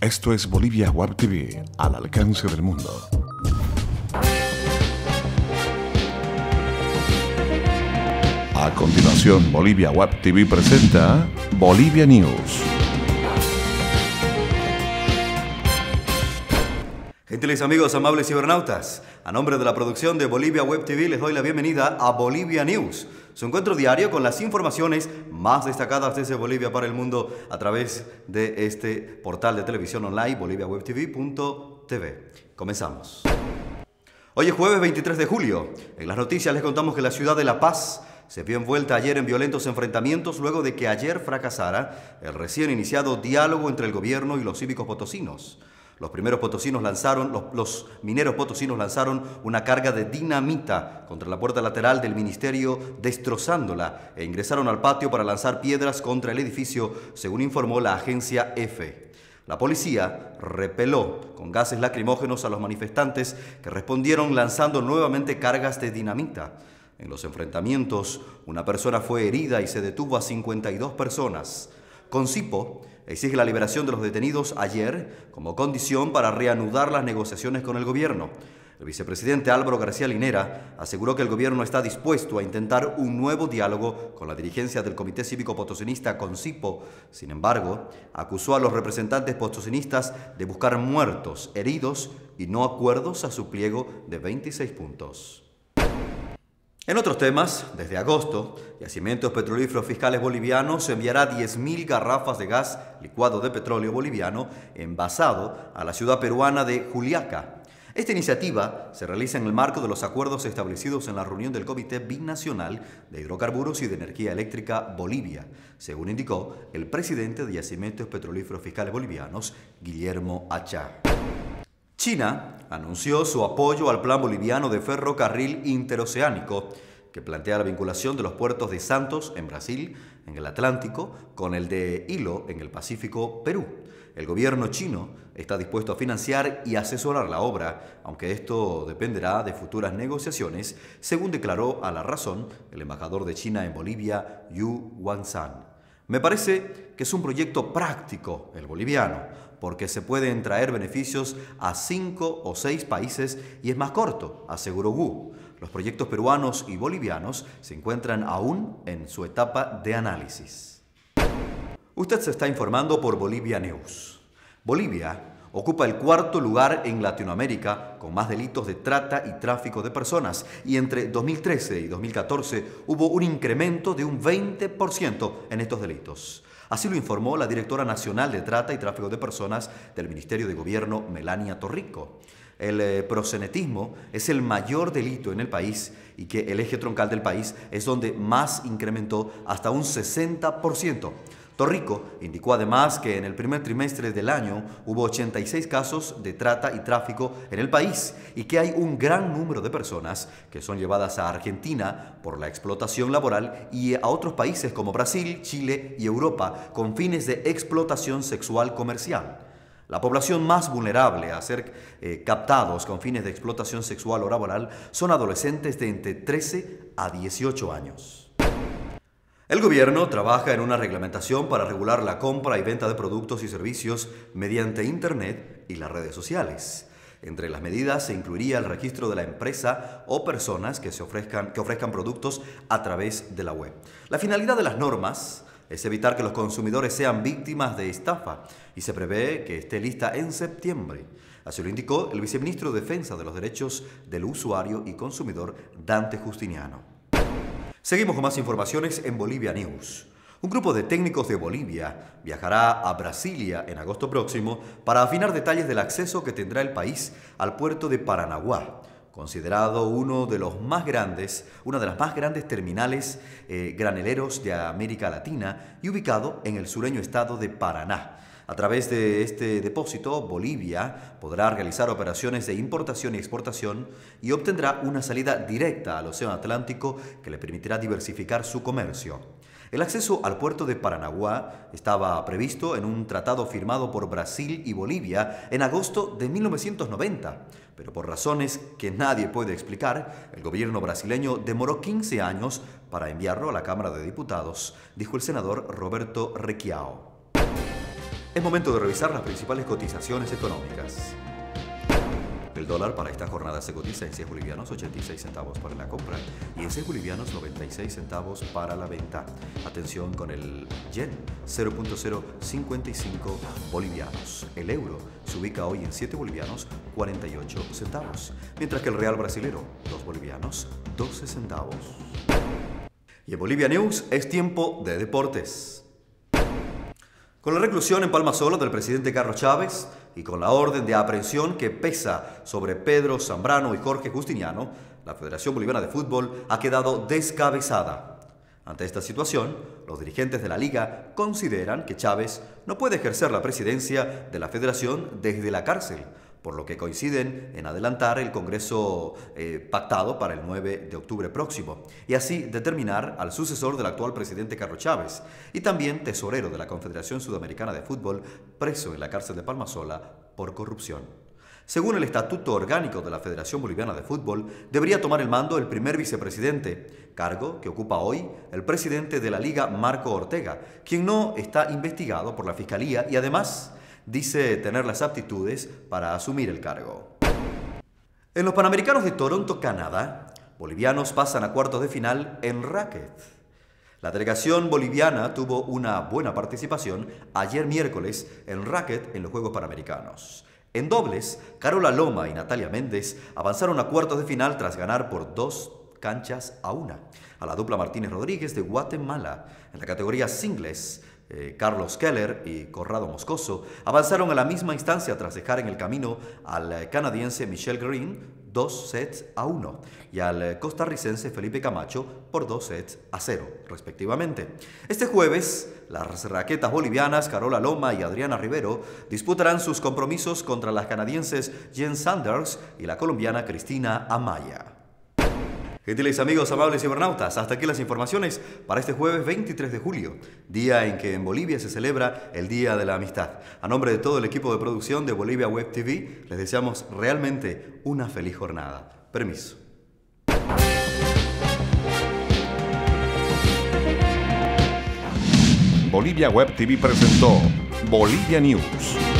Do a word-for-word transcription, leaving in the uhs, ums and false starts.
Esto es Bolivia Web T V, al alcance del mundo. A continuación, Bolivia Web T V presenta Bolivia News. Gentiles amigos, amables cibernautas, a nombre de la producción de Bolivia Web T V les doy la bienvenida a Bolivia News, su encuentro diario con las informaciones más destacadas desde Bolivia para el mundo a través de este portal de televisión online bolivia web t v punto t v. Comenzamos. Hoy es jueves veintitrés de julio. En las noticias les contamos que la ciudad de La Paz se vio envuelta ayer en violentos enfrentamientos luego de que ayer fracasara el recién iniciado diálogo entre el gobierno y los cívicos potosinos. Los primeros potosinos lanzaron, los, los mineros potosinos lanzaron una carga de dinamita contra la puerta lateral del ministerio, destrozándola, e ingresaron al patio para lanzar piedras contra el edificio, según informó la agencia EFE. La policía repeló con gases lacrimógenos a los manifestantes, que respondieron lanzando nuevamente cargas de dinamita. En los enfrentamientos, una persona fue herida y se detuvo a cincuenta y dos personas. Concipo exige la liberación de los detenidos ayer como condición para reanudar las negociaciones con el gobierno. El vicepresidente Álvaro García Linera aseguró que el gobierno está dispuesto a intentar un nuevo diálogo con la dirigencia del Comité Cívico Potosinista Concipo. Sin embargo, acusó a los representantes potosinistas de buscar muertos, heridos y no acuerdos a su pliego de veintiséis puntos. En otros temas, desde agosto, Yacimientos Petrolíferos Fiscales Bolivianos enviará diez mil garrafas de gas licuado de petróleo boliviano envasado a la ciudad peruana de Juliaca. Esta iniciativa se realiza en el marco de los acuerdos establecidos en la reunión del Comité Binacional de Hidrocarburos y de Energía Eléctrica Bolivia, según indicó el presidente de Yacimientos Petrolíferos Fiscales Bolivianos, Guillermo Achá. China anunció su apoyo al plan boliviano de ferrocarril interoceánico, que plantea la vinculación de los puertos de Santos, en Brasil, en el Atlántico, con el de Hilo, en el Pacífico, Perú. El gobierno chino está dispuesto a financiar y asesorar la obra, aunque esto dependerá de futuras negociaciones, según declaró a La Razón el embajador de China en Bolivia, Yu Guangzhan. Me parece que es un proyecto práctico el boliviano, porque se pueden traer beneficios a cinco o seis países y es más corto, aseguró Wu. Los proyectos peruanos y bolivianos se encuentran aún en su etapa de análisis. Usted se está informando por Bolivia News. Bolivia ocupa el cuarto lugar en Latinoamérica con más delitos de trata y tráfico de personas, y entre dos mil trece y dos mil catorce hubo un incremento de un veinte por ciento en estos delitos. Así lo informó la directora nacional de Trata y Tráfico de Personas del Ministerio de Gobierno, Melania Torrico. El eh, proxenetismo es el mayor delito en el país y que el eje troncal del país es donde más incrementó hasta un sesenta por ciento. Torrico indicó además que en el primer trimestre del año hubo ochenta y seis casos de trata y tráfico en el país y que hay un gran número de personas que son llevadas a Argentina por la explotación laboral y a otros países como Brasil, Chile y Europa con fines de explotación sexual comercial. La población más vulnerable a ser eh, captados con fines de explotación sexual o laboral son adolescentes de entre trece a dieciocho años. El gobierno trabaja en una reglamentación para regular la compra y venta de productos y servicios mediante Internet y las redes sociales. Entre las medidas se incluiría el registro de la empresa o personas que, se ofrezcan, que ofrezcan productos a través de la web. La finalidad de las normas es evitar que los consumidores sean víctimas de estafa y se prevé que esté lista en septiembre. Así lo indicó el viceministro de Defensa de los Derechos del Usuario y Consumidor, Dante Justiniano. Seguimos con más informaciones en Bolivia News. Un grupo de técnicos de Bolivia viajará a Brasilia en agosto próximo para afinar detalles del acceso que tendrá el país al puerto de Paranaguá, considerado uno de los más grandes, una de las más grandes terminales eh, graneleros de América Latina y ubicado en el sureño estado de Paraná. A través de este depósito, Bolivia podrá realizar operaciones de importación y exportación y obtendrá una salida directa al Océano Atlántico que le permitirá diversificar su comercio. El acceso al puerto de Paranaguá estaba previsto en un tratado firmado por Brasil y Bolivia en agosto de mil novecientos noventa, pero por razones que nadie puede explicar, el gobierno brasileño demoró quince años para enviarlo a la Cámara de Diputados, dijo el senador Roberto Requião. Es momento de revisar las principales cotizaciones económicas. El dólar para esta jornada se cotiza en seis bolivianos ochenta y seis centavos para la compra y en seis bolivianos noventa y seis centavos para la venta. Atención con el yen, cero punto cero cincuenta y cinco bolivianos. El euro se ubica hoy en siete bolivianos cuarenta y ocho centavos, mientras que el real brasilero, dos bolivianos doce centavos. Y en Bolivia News es tiempo de deportes. Con la reclusión en Palmasola del presidente Carlos Chávez y con la orden de aprehensión que pesa sobre Pedro Zambrano y Jorge Justiniano, la Federación Boliviana de Fútbol ha quedado descabezada. Ante esta situación, los dirigentes de la liga consideran que Chávez no puede ejercer la presidencia de la federación desde la cárcel, por lo que coinciden en adelantar el Congreso eh, pactado para el nueve de octubre próximo y así determinar al sucesor del actual presidente Carlos Chávez y también tesorero de la Confederación Sudamericana de Fútbol, preso en la cárcel de Palmasola por corrupción. Según el Estatuto Orgánico de la Federación Boliviana de Fútbol, debería tomar el mando el primer vicepresidente, cargo que ocupa hoy el presidente de la Liga, Marco Ortega, quien no está investigado por la Fiscalía y además dice tener las aptitudes para asumir el cargo. En los Panamericanos de Toronto, Canadá, bolivianos pasan a cuartos de final en racket. La delegación boliviana tuvo una buena participación ayer miércoles en racket en los Juegos Panamericanos. En dobles, Carola Loma y Natalia Méndez avanzaron a cuartos de final tras ganar por dos canchas a una a la dupla Martínez Rodríguez de Guatemala. En la categoría singles, Eh, Carlos Keller y Corrado Moscoso avanzaron a la misma instancia tras dejar en el camino al eh, canadiense Michel Green dos sets a uno y al eh, costarricense Felipe Camacho por dos sets a cero, respectivamente. Este jueves, las raquetas bolivianas Carola Loma y Adriana Rivero disputarán sus compromisos contra las canadienses Jen Sanders y la colombiana Cristina Amaya. Gentiles amigos, amables cibernautas, hasta aquí las informaciones para este jueves veintitrés de julio, día en que en Bolivia se celebra el Día de la Amistad. A nombre de todo el equipo de producción de Bolivia Web T V, les deseamos realmente una feliz jornada. Permiso. Bolivia Web T V presentó Bolivia News.